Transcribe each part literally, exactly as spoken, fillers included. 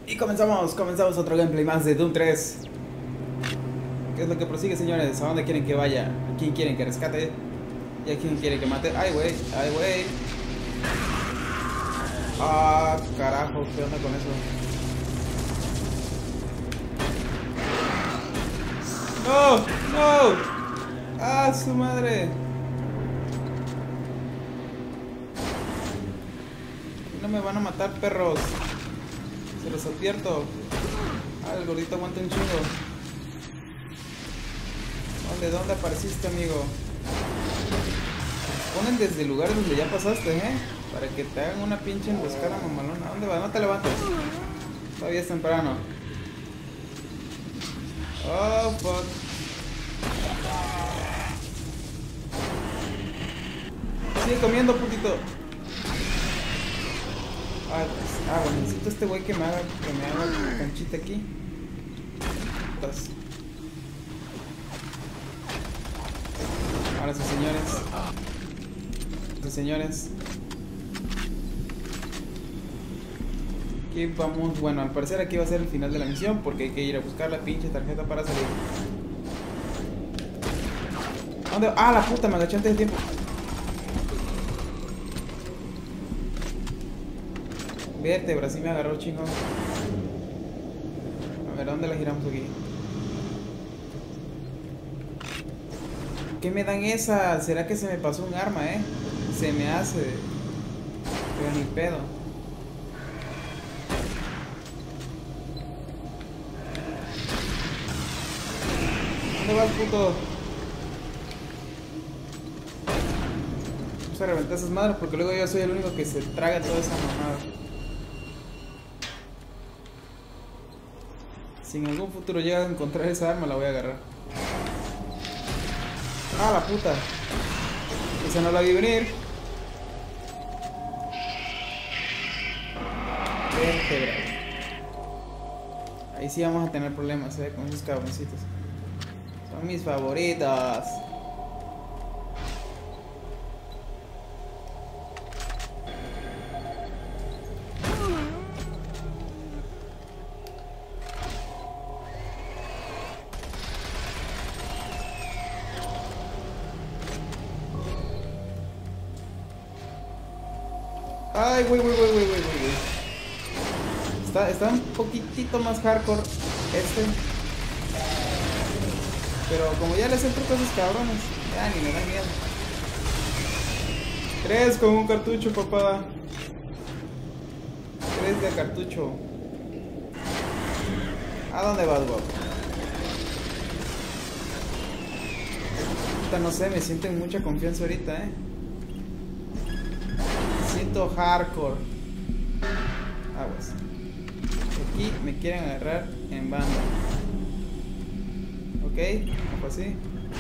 Y comenzamos, comenzamos otro gameplay más de Doom tres. ¿Qué es lo que prosigue, señores? ¿A dónde quieren que vaya? ¿A quién quieren que rescate? ¿Y a quién quieren que mate? ¡Ay, güey! ¡Ay, güey! ¡Ah, carajo! ¿Qué onda con eso? ¡No! ¡No! ¡Ah, su madre! No me van a matar, perros. Se los advierto. Ah, el gordito aguanta un chingo. ¿Dónde, dónde apareciste, amigo? Ponen desde el lugar donde ya pasaste, ¿eh? Para que te hagan una pinche emboscada mamalona. ¿Dónde vas? No te levantes. Todavía es temprano. Oh, fuck. Sigue comiendo, putito. Ah, pues, ah, bueno, necesito este güey que me haga, que me haga canchita aquí. Entonces. Ahora sí, señores. Sí, señores. Aquí vamos, bueno, al parecer aquí va a ser el final de la misión porque hay que ir a buscar la pinche tarjeta para salir. ¿Dónde? Ah, la puta, me agaché antes de tiempo. Vértebra, sí me agarró, chingón. A ver, ¿dónde la giramos aquí? ¿Qué me dan esa? ¿Será que se me pasó un arma, eh? Se me hace. Pero ni pedo. ¿Dónde va el puto? Vamos a reventar esas madres porque luego yo soy el único que se traga toda esa mamada. Si en algún futuro llega a encontrar esa arma, la voy a agarrar. Ah, la puta. Esa no la vi venir. Vértebra. Ahí sí vamos a tener problemas, eh, con esos cabroncitos. Son mis favoritos. Ay, güey, güey, güey, güey, güey, güey. Está, está un poquitito más hardcore este. Pero como ya les entro cosas cabrones, ya ni me dan miedo. Tres con un cartucho, papá. Tres de cartucho. ¿A dónde vas, guapo? Ahorita no sé, me siento en mucha confianza ahorita, eh. Siento hardcore. Aguas. Aquí me quieren agarrar en banda. Ok, ojo así.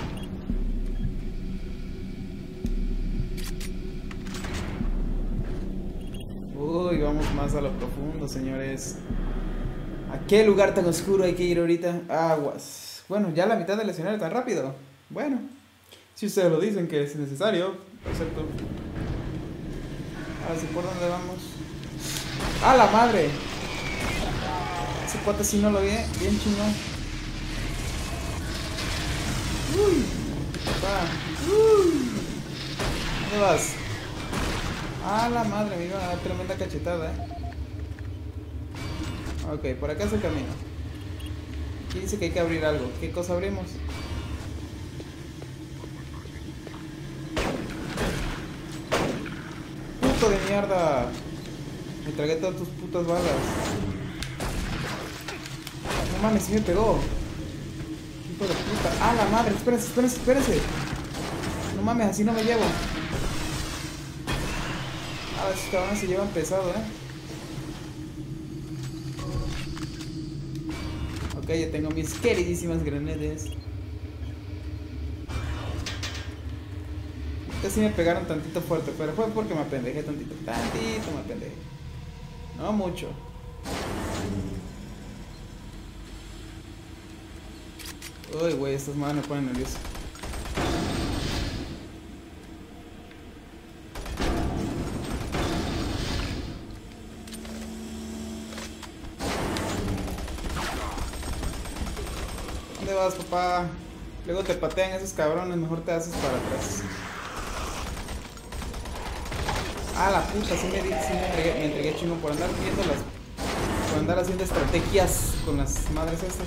Uy, vamos más a lo profundo, señores. ¿A qué lugar tan oscuro hay que ir ahorita? Aguas. Bueno, ya la mitad del escenario tan rápido. Bueno, si ustedes lo dicen que es necesario, acepto. Ahora sí, ¿por dónde vamos? ¡Ah, la madre! Ese cuate sí no lo vi, bien chingón. Uy, papá. Uy. ¿Dónde vas? ¡Ah, la madre! Me iba a dar tremenda cachetada, eh. Ok, por acá es el camino. Aquí dice que hay que abrir algo. ¿Qué cosa abrimos? ¡Puto de mierda! Me tragué todas tus putas balas. No mames, sí me pegó. Hijo de puta. ¡Ah, la madre! Espérense, espérense, espérense. No mames, así no me llevo. Ah, esos cabrones se llevan pesado, eh. Ok, ya tengo mis queridísimas granadas. Casi me pegaron tantito fuerte, pero fue porque me apendejé tantito. Tantito me apendejé. No mucho. Uy, güey, estas madres me ponen nervioso. vas, papá. Luego te patean esos cabrones, mejor te haces para atrás. Ah, la puta, sí me, sí me entregué, me entregué chingo por andar viendo las... Por andar haciendo estrategias con las madres estas.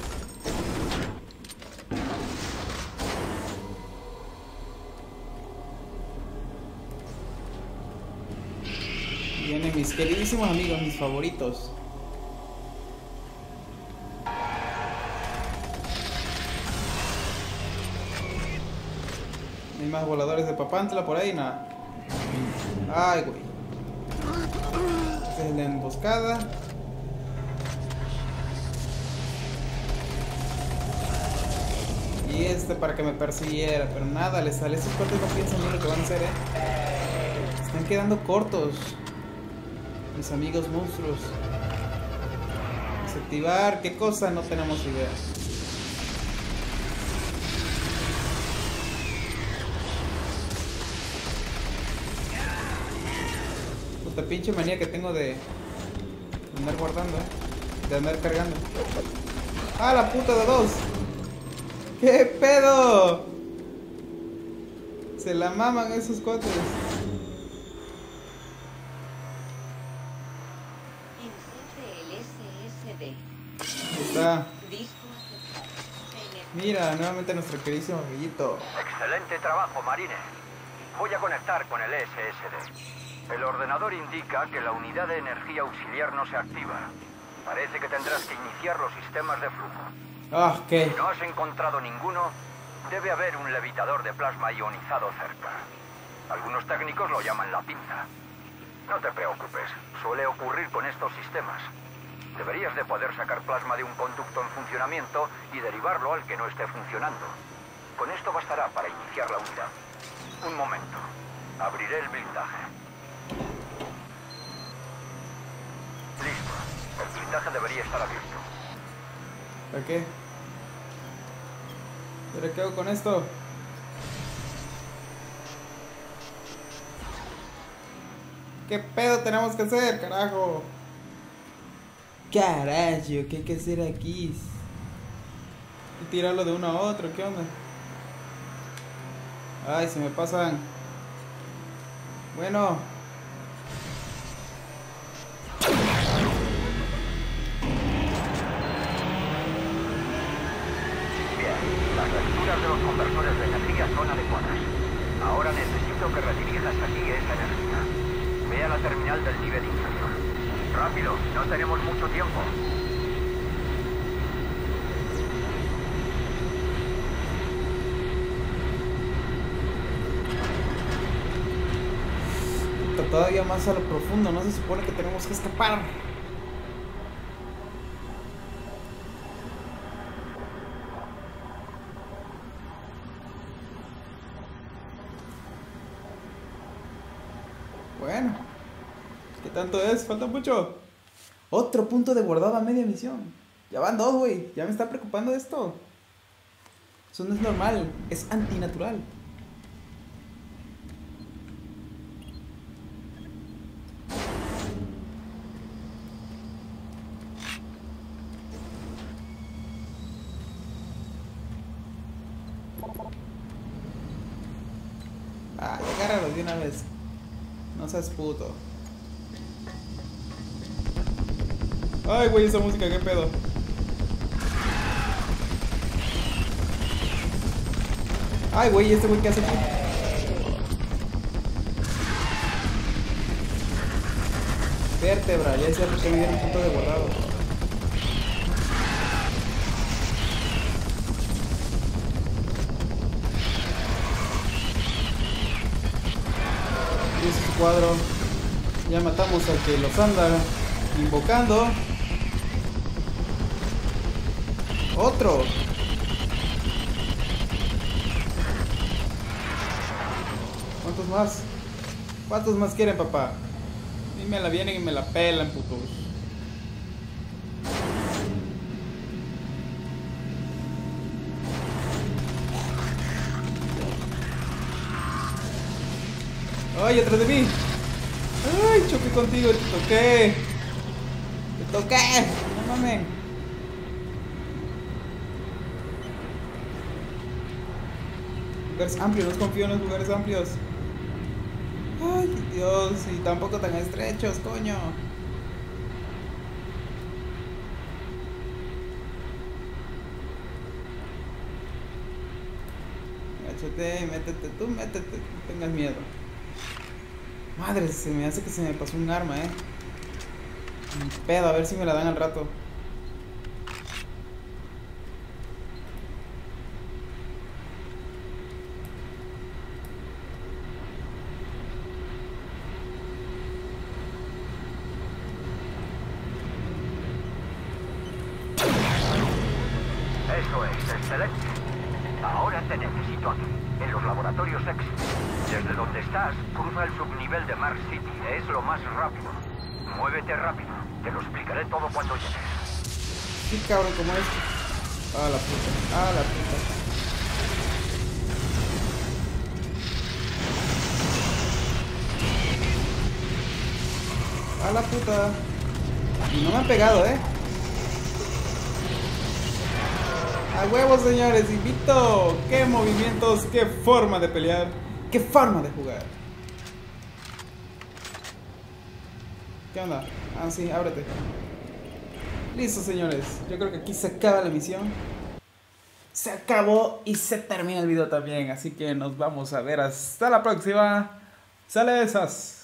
Vienen mis queridísimos amigos, mis favoritos. Hay más voladores de Papantla por ahí, nada. Ay, güey. Esta es la emboscada. Y este para que me persiguiera, pero nada, les sale. Estos cuartos no piensan bien lo que van a hacer, eh. Están quedando cortos. Mis amigos monstruos. Desactivar, ¿qué cosa? No tenemos idea. Puta pinche manía que tengo de andar guardando, ¿eh? De andar cargando. ¡Ah, la puta de dos! ¿Qué pedo? Se la maman esos cuates. Está. Mira, nuevamente nuestro queridísimo amiguito. Excelente trabajo, Marine. Voy a conectar con el E S S D. El ordenador indica que la unidad de energía auxiliar no se activa. Parece que tendrás que iniciar los sistemas de flujo. Ah, ¿qué? Si no has encontrado ninguno, debe haber un levitador de plasma ionizado cerca. Algunos técnicos lo llaman la pinza. No te preocupes, suele ocurrir con estos sistemas. Deberías de poder sacar plasma de un conducto en funcionamiento y derivarlo al que no esté funcionando. Con esto bastará para iniciar la unidad. Un momento. Abriré el blindaje. Listo. El blindaje debería estar abierto. ¿Para qué? ¿Pero qué hago con esto? ¿Qué pedo tenemos que hacer, carajo? Carajo, ¿qué hay que hacer aquí? Y tirarlo de uno a otro, ¿qué onda? Ay, se me pasan. Bueno. Bien, las lecturas de los conversores de energía son adecuadas. Ahora necesito que redirijas aquí esa energía. Ve a la terminal del nivel inferior. Rápido, no tenemos mucho tiempo. Está todavía más a lo profundo, no se supone que tenemos que escapar. Bueno, ¿qué tanto es? Falta mucho. Otro punto de guardado a media misión. Ya van dos, güey. Ya me está preocupando esto. Eso no es normal, es antinatural. Ah, ya agárralos de una vez. No seas puto. Ay, güey, esa música, qué pedo. Ay, güey, este güey, ¿qué hace aquí? Vértebra, ya es cierto que me dieron un punto de guardado. Y ese es su cuadro. Ya matamos al que los anda invocando. Otro. ¿Cuántos más? ¿Cuántos más quieren, papá? A mí me la vienen y me la pelan, putos. ¡Ay, atrás de mí! ¡Ay, choqué contigo! ¡Te toqué! ¡Te toqué! ¡No mames! lugares amplios, no confío en los lugares amplios. Ay, Dios, y tampoco tan estrechos, coño. Agáchate, métete, tú métete, no tengas miedo. Madre, se me hace que se me pasó un arma, eh. Un pedo, a ver si me la dan al rato. Eso es, excelente. Ahora te necesito aquí, en los laboratorios X. Desde donde estás, cruza el subnivel de Mars City. Es lo más rápido. Muévete rápido. Te lo explicaré todo cuando llegues. Sí, cabrón, ¿cómo es? Ah, la puta. Ah, la puta. Ah, la puta. Y no me han pegado, ¿eh? ¡A huevos, señores! ¡Invito! ¡Qué movimientos! ¡Qué forma de pelear! ¡Qué forma de jugar! ¿Qué onda? Ah, sí, ábrete. Listo, señores. Yo creo que aquí se acaba la misión. Se acabó y se termina el video también. Así que nos vamos a ver hasta la próxima. ¡Sale esas!